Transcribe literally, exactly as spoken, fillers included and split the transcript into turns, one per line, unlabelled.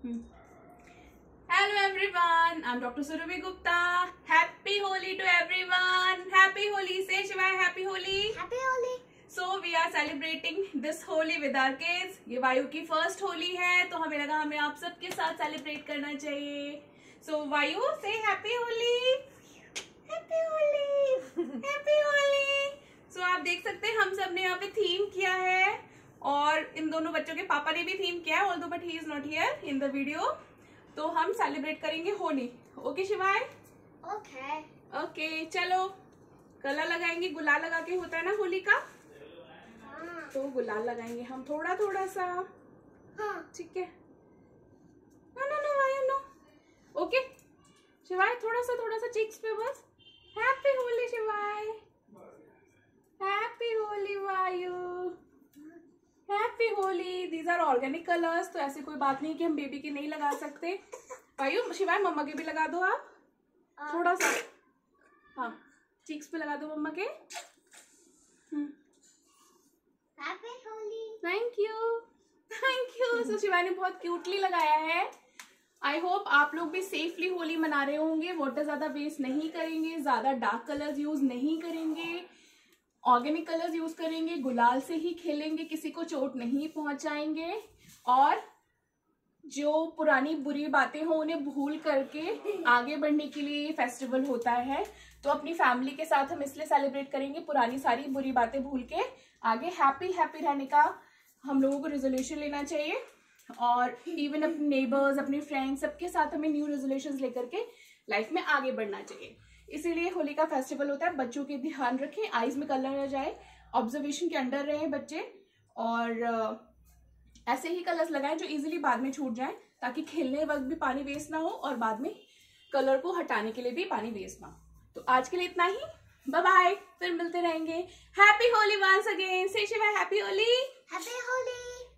Hello everyone, I'm Doctor Surabhi Gupta. Happy Holi to everyone. Happy Holi. Say Shivai, Happy Holi.
Happy Holi.
So we are celebrating this Holi with our kids. ये वायु की first Holi है, तो हमें लगा हमें आप सबके साथ सेलिब्रेट करना चाहिए. So वायु, say Happy Holi. Happy Holi. Happy Holi. So आप देख सकते हैं हम सब ने यहाँ पे थीम किया है और इन दोनों बच्चों के पापा ने भी थीम किया है, although but he is not here in the video. तो हम सेलिब्रेट करेंगे Holi. Okay Shivay?
Okay
okay चलो कलर लगाएंगे. गुलाल लगा के होता है ना होली का,
हाँ
तो गुलाल लगाएंगे हम थोड़ा थोड़ा सा.
हाँ
ठीक है. No no no Vayu no. Okay Shivay थोड़ा सा थोड़ा सा चीक्स पे बस. हैप्पी होली शिवाय. Happy Holi Vayu. Happy Holi. These are organic colours, तो ऐसी कोई बात नहीं कि हम बेबी के नहीं लगा सकते. वायु शिवाय मम्मा के भी लगा दो आप थोड़ा सा. हाँ चीक्स पे लगा दो मम्मा के.
Happy Holi.
Thank you thank you. So Shivay ने बहुत क्यूटली लगाया है. आई होप आप लोग भी सेफली होली मना रहे होंगे. वाटर ज्यादा वेस्ट नहीं करेंगे, ज्यादा डार्क कलर्स यूज नहीं करेंगे, ऑर्गेनिक कलर्स यूज करेंगे, गुलाल से ही खेलेंगे, किसी को चोट नहीं पहुंचाएंगे और जो पुरानी बुरी बातें हो उन्हें भूल करके आगे बढ़ने के लिए ये फेस्टिवल होता है. तो अपनी फैमिली के साथ हम इसलिए सेलिब्रेट करेंगे, पुरानी सारी बुरी बातें भूल के आगे हैप्पी हैप्पी रहने का हम लोगों को रेजोल्यूशन लेना चाहिए. और इवन अपने नेबर्स, अपने फ्रेंड्स, सबके साथ हमें न्यू रेजोल्यूशंस लेकर के लाइफ में आगे बढ़ना चाहिए. इसीलिए होली का फेस्टिवल होता है. बच्चों के ध्यान रखें, आईज में कलर न जाए, ऑब्जर्वेशन के अंडर रहे बच्चे, और ऐसे ही कलर्स लगाएं जो इजीली बाद में छूट जाएं, ताकि खेलने वक्त भी पानी वेस्ट ना हो और बाद में कलर को हटाने के लिए भी पानी वेस्ट ना हो. तो आज के लिए इतना ही. बाय बाय, फिर मिलते रहेंगे. Happy Holi once again. Say Shiva happy Holi.
Happy Holi.